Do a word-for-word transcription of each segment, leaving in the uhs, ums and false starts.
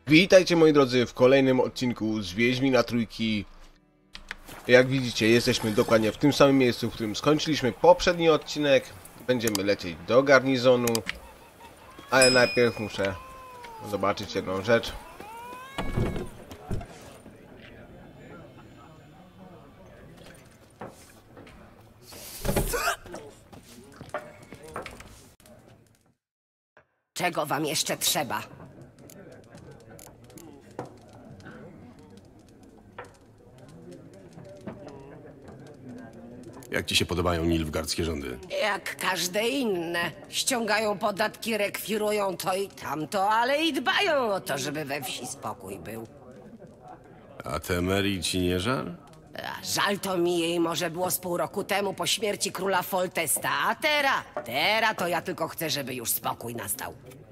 Witajcie moi drodzy w kolejnym odcinku z Wiedźmina Trójki. Jak widzicie, jesteśmy dokładnie w tym samym miejscu, w którym skończyliśmy poprzedni odcinek. Będziemy lecieć do garnizonu, ale najpierw muszę zobaczyć jedną rzecz. Czego wam jeszcze trzeba? Jak ci się podobają nilfgaardzkie rządy? Jak każde inne. Ściągają podatki, rekwirują to i tamto, ale i dbają o to, żeby we wsi spokój był. A Temerii ci nie żal? A żal to mi jej może było z pół roku temu po śmierci króla Foltesta, a teraz, teraz to ja tylko chcę, żeby już spokój nastał.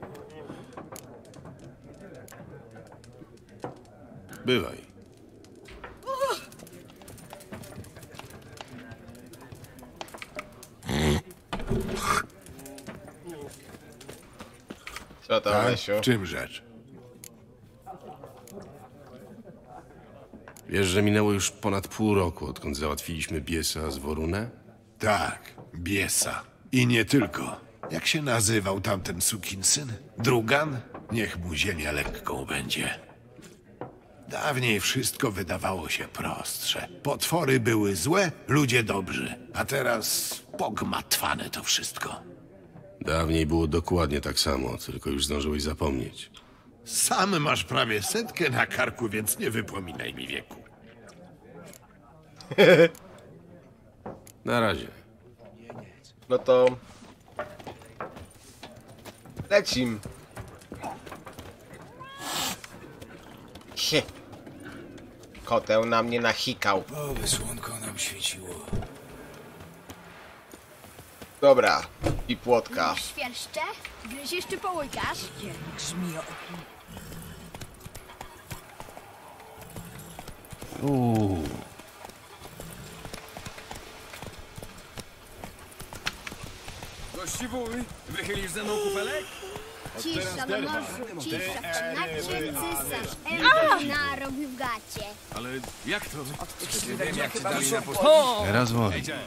Bywaj. Co tam, Tak? Lesiu? W czym rzecz? Wiesz, że minęło już ponad pół roku, odkąd załatwiliśmy Biesa z Worunę? Tak, Biesa. I nie tylko. Jak się nazywał tamten sukinsyn? Drugan? Niech mu ziemia lekką będzie. Dawniej wszystko wydawało się prostsze. Potwory były złe, ludzie dobrzy. A teraz pogmatwane to wszystko. Dawniej było dokładnie tak samo, tylko już zdążyłeś zapomnieć. Sam masz prawie setkę na karku, więc nie wypominaj mi wieku. Na razie. No to... lecim. Hie. Koteł na mnie nachikał. Oby słonko nam świeciło. Dobra, i płotka. Świerszcze? Gryziesz czy połykasz? Grzmi o... Uuu. Gościwuj, wychylisz ze mną kufelek? Cisza na morzu, cisza w komnacie, cysarz Eryk narobił w gacie. Ale jak to? Nie wiem, jak ci dali na post... Teraz woli. Ciężko.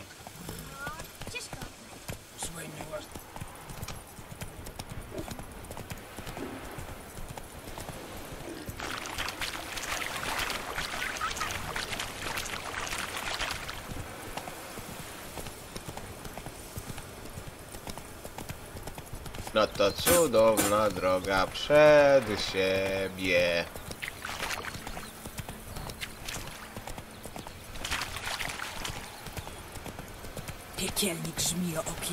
Słuchaj mnie uważnie. No to cudowna droga przed siebie. Piekielnik żmijooki.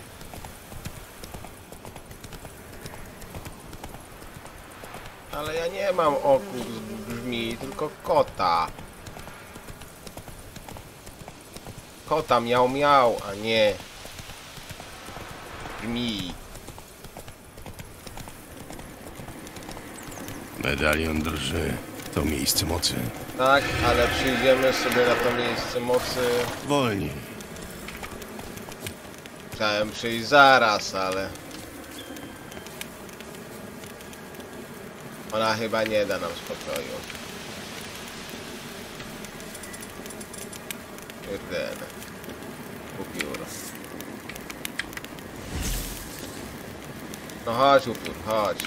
Ale ja nie mam oku z brzmi, tylko kota. Kota miał miał, a nie brzmi. Medalion drży. To miejsce mocy. Tak, ale przyjdziemy sobie na to miejsce mocy. Wolniej. Chciałem przyjść zaraz, ale... ona chyba nie da nam spokoju. Jeden. Upiór. No chodź, upiór, chodź.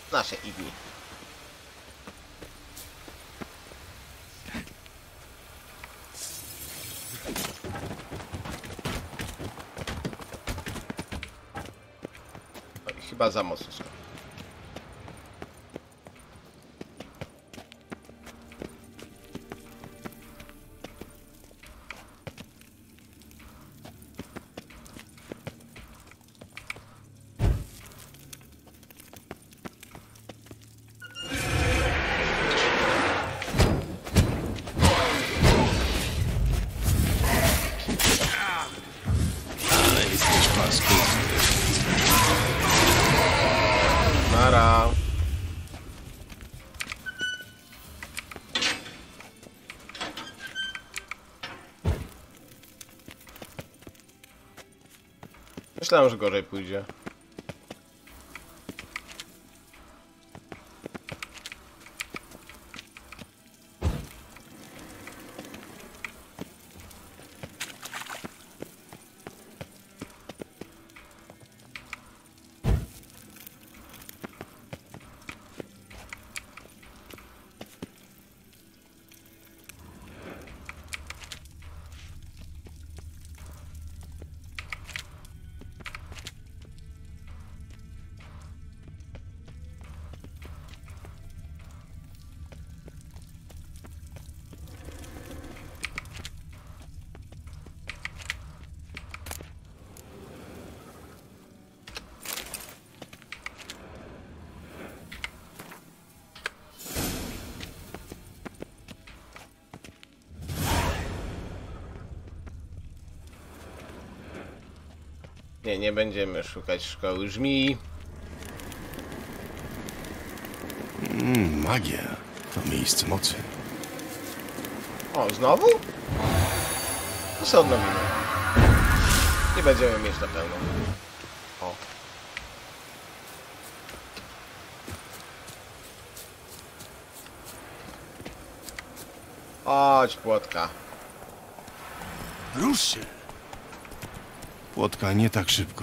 nasze igni. No i chyba za mocno skoro. Ale jesteś paskudny. Mara. Myślałem, że gorzej pójdzie. Nie, nie będziemy szukać szkoły żmii. Mm, magia. To miejsce mocy. O, znowu? To sobie odnowimy. Nie będziemy mieć na pełno. O. Chodź, płotka. Rusz się! Płotka, nie tak szybko.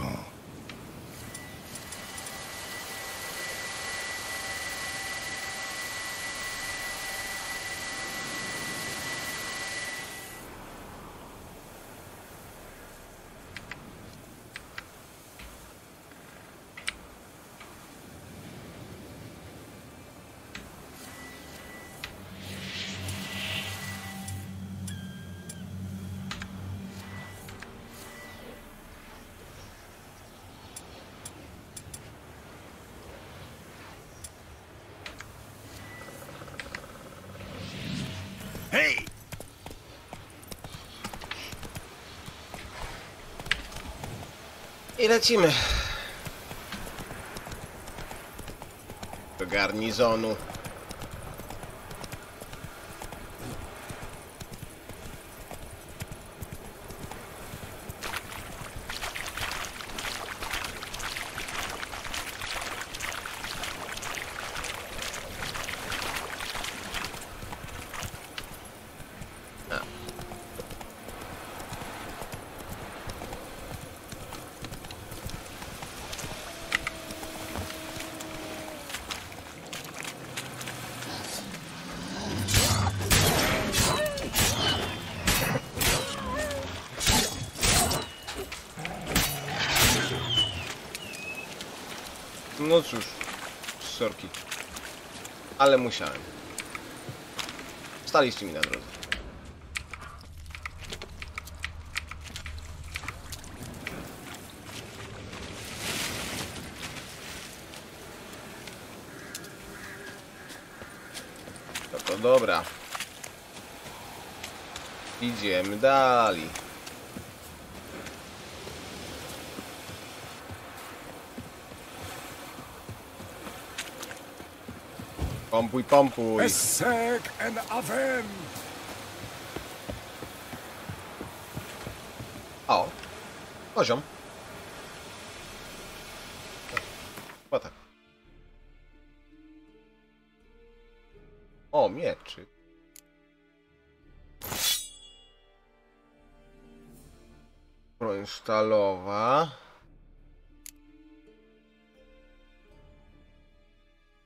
Hej! I lecimy. Do garnizonu. No cóż, sorki. Ale musiałem. Staliście mi na drodze. No to dobra. Idziemy dalej. Pompuj, pompuj. Essek en Aven! O. Poziom. O tak. O, mieczy. Broń stalowa.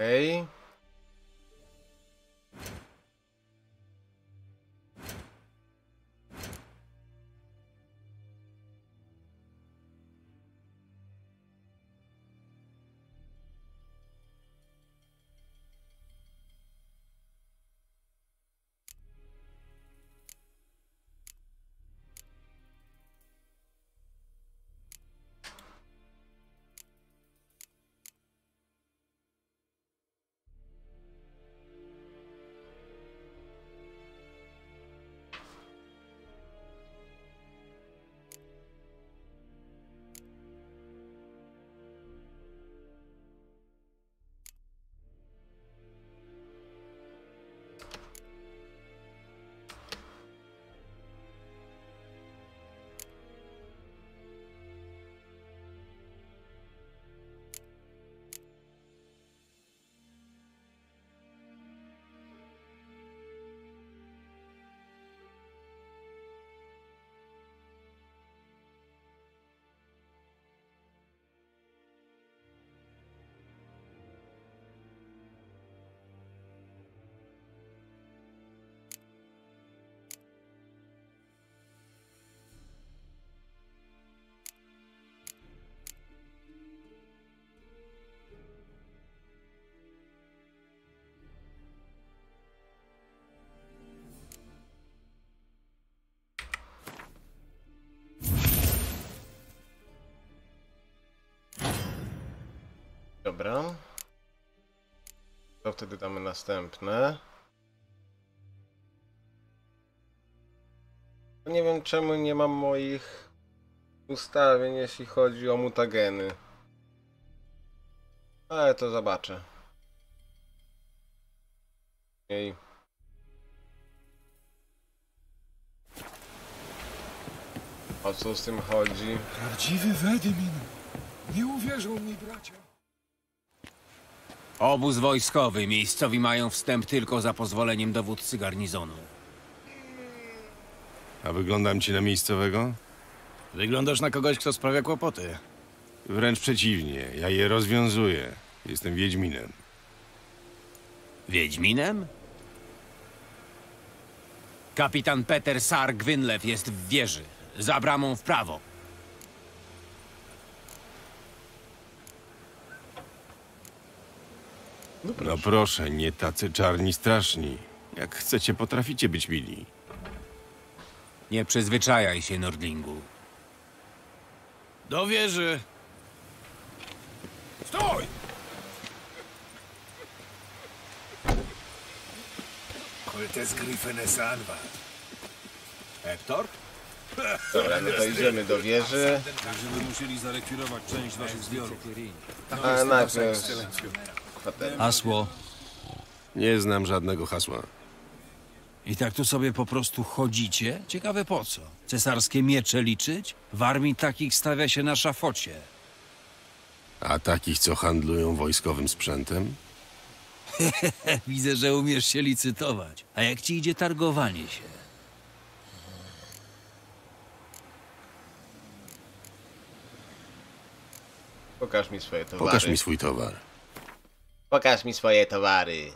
Okej. Dobra. To wtedy damy następne. Nie wiem czemu nie mam moich ustawień, jeśli chodzi o mutageny. Ale to zobaczę. Jej. O co z tym chodzi? Prawdziwy Wedimin. Nie uwierzą mi bracia. Obóz wojskowy. Miejscowi mają wstęp tylko za pozwoleniem dowódcy garnizonu. A wyglądam ci na miejscowego? Wyglądasz na kogoś, kto sprawia kłopoty. Wręcz przeciwnie, ja je rozwiązuję. Jestem Wiedźminem. Wiedźminem? Kapitan Peter Sar Gwynlew jest w wieży. Za bramą w prawo. No proszę, nie tacy czarni straszni. Jak chcecie, potraficie być mili. Nie przyzwyczajaj się, Nordlingu. Do wieży! Stój! Koltes Gryfenes Anwar. Hektor? Dobra, no to idziemy do wieży. Będziemy musieli zarekwirować część waszych zbiorów. A najpierw kwaterę. Hasło. Nie znam żadnego hasła. I tak tu sobie po prostu chodzicie? Ciekawe po co? Cesarskie miecze liczyć? W armii takich stawia się na szafocie. A takich, co handlują wojskowym sprzętem? Widzę, że umiesz się licytować. A jak ci idzie targowanie się? Pokaż mi swoje towary. Pokaż mi swój towar. Pokaż mi swoje towary.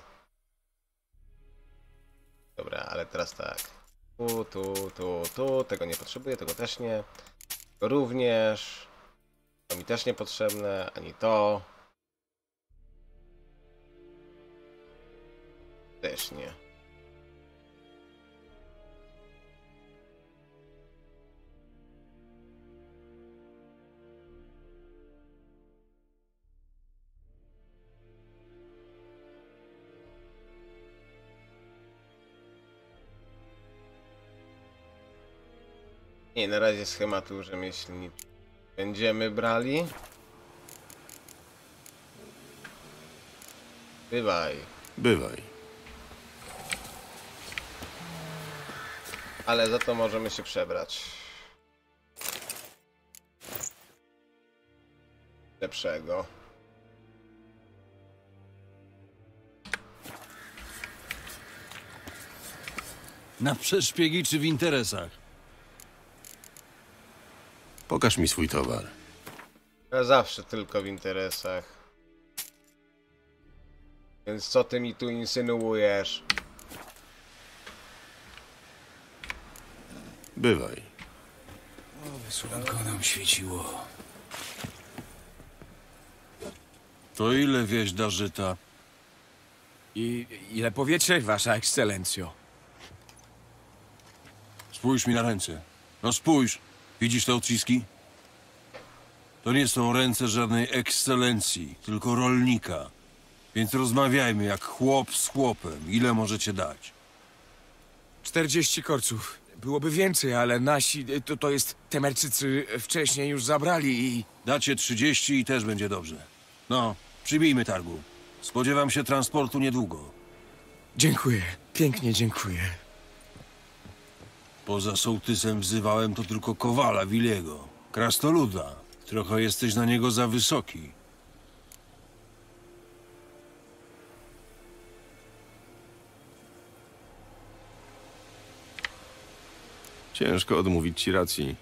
Dobra, ale teraz tak. Tu, tu, tu, tu. Tego nie potrzebuję, tego też nie. To również. To mi też niepotrzebne, ani to. Też nie. Nie, na razie schematu rzemieślnik będziemy brali. Bywaj. Bywaj. Ale za to możemy się przebrać. Lepszego. Na przeszpiegi czy w interesach? Pokaż mi swój towar. Ja zawsze tylko w interesach. Więc co ty mi tu insynuujesz? Bywaj. Słonko nam świeciło. To ile wieś da żyta? I ile powiecie, wasza ekscelencjo? Spójrz mi na ręce. No spójrz. Widzisz te odciski? To nie są ręce żadnej ekscelencji, tylko rolnika. Więc rozmawiajmy jak chłop z chłopem. Ile możecie dać? Czterdzieści korców. Byłoby więcej, ale nasi, to, to jest, Temerczycy wcześniej już zabrali i... Dacie trzydzieści i też będzie dobrze. No, przybijmy targu. Spodziewam się transportu niedługo. Dziękuję, pięknie dziękuję. Poza sołtysem wzywałem to tylko Kowala Wiliego. Krasnoluda. Trochę jesteś na niego za wysoki. Ciężko odmówić ci racji.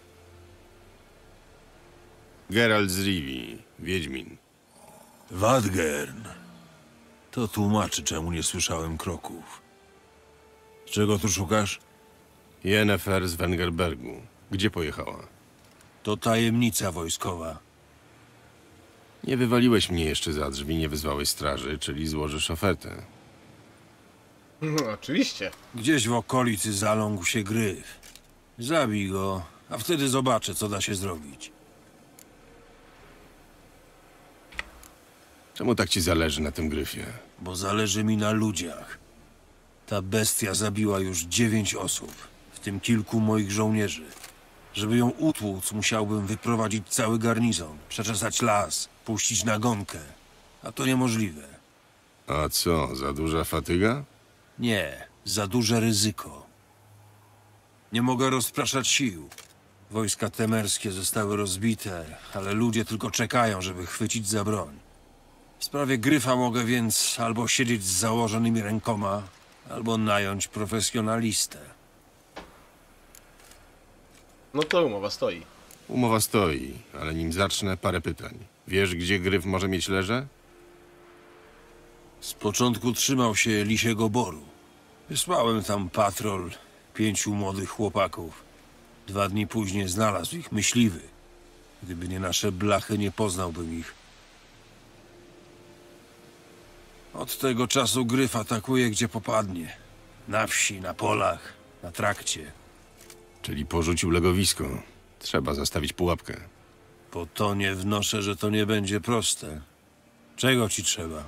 Geralt z Rivii, Wiedźmin. Wadgern. To tłumaczy, czemu nie słyszałem kroków. Czego tu szukasz? Yennefer z Wengerbergu. Gdzie pojechała? To tajemnica wojskowa. Nie wywaliłeś mnie jeszcze za drzwi, nie wezwałeś straży, czyli złożysz ofertę. No, oczywiście. Gdzieś w okolicy zaląkł się gryf. Zabij go, a wtedy zobaczę, co da się zrobić. Czemu tak ci zależy na tym gryfie? Bo zależy mi na ludziach. Ta bestia zabiła już dziewięć osób, w tym kilku moich żołnierzy. Żeby ją utłuc, musiałbym wyprowadzić cały garnizon, przeczesać las, puścić nagonkę. A to niemożliwe. A co, za duża fatyga? Nie, za duże ryzyko. Nie mogę rozpraszać sił. Wojska temerskie zostały rozbite, ale ludzie tylko czekają, żeby chwycić za broń. W sprawie gryfa mogę więc albo siedzieć z założonymi rękoma, albo nająć profesjonalistę. No to umowa stoi. Umowa stoi, ale nim zacznę, parę pytań. Wiesz, gdzie gryf może mieć leże? Z początku trzymał się Lisiego Boru. Wysłałem tam patrol pięciu młodych chłopaków. Dwa dni później znalazł ich myśliwy. Gdyby nie nasze blachy, nie poznałbym ich. Od tego czasu gryf atakuje, gdzie popadnie. Na wsi, na polach, na trakcie. Czyli porzucił legowisko. Trzeba zastawić pułapkę. Po to nie wnoszę, że to nie będzie proste. Czego ci trzeba?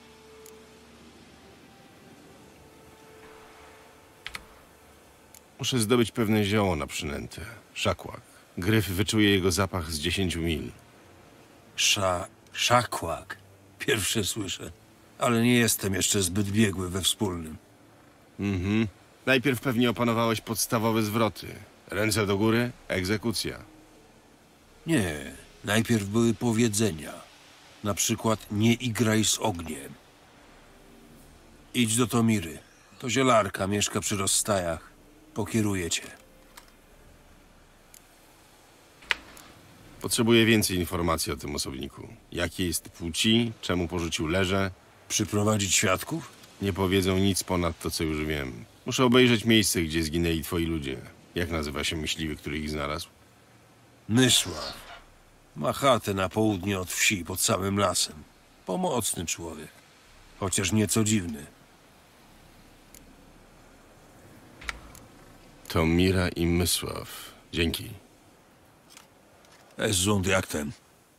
Muszę zdobyć pewne zioło na przynętę. Szakłak. Gryf wyczuje jego zapach z dziesięciu mil. Sza... szakłak. Pierwsze słyszę. Ale nie jestem jeszcze zbyt biegły we wspólnym. Mhm. Najpierw pewnie opanowałeś podstawowe zwroty. Ręce do góry, egzekucja. Nie. Najpierw były powiedzenia. Na przykład nie igraj z ogniem. Idź do Tomiry. To zielarka, mieszka przy rozstajach. Pokieruje cię. Potrzebuję więcej informacji o tym osobniku. Jakiej jest płci, czemu porzucił leże. Przyprowadzić świadków? Nie powiedzą nic ponad to, co już wiem. Muszę obejrzeć miejsce, gdzie zginęli twoi ludzie. Jak nazywa się myśliwy, który ich znalazł? Mysław. Ma chatę na południe od wsi, pod samym lasem. Pomocny człowiek. Chociaż nieco dziwny. To Mira i Mysław. Dzięki. Es sunt jak ten.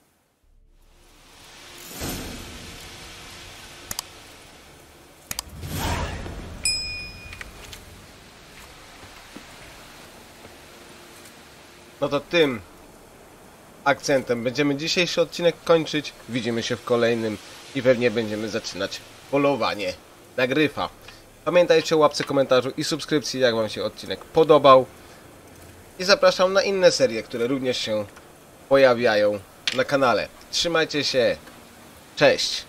No to tym akcentem będziemy dzisiejszy odcinek kończyć. Widzimy się w kolejnym i pewnie będziemy zaczynać polowanie na gryfa. Pamiętajcie o łapce, komentarzu i subskrypcji, jak wam się odcinek podobał. I zapraszam na inne serie, które również się pojawiają na kanale. Trzymajcie się. Cześć.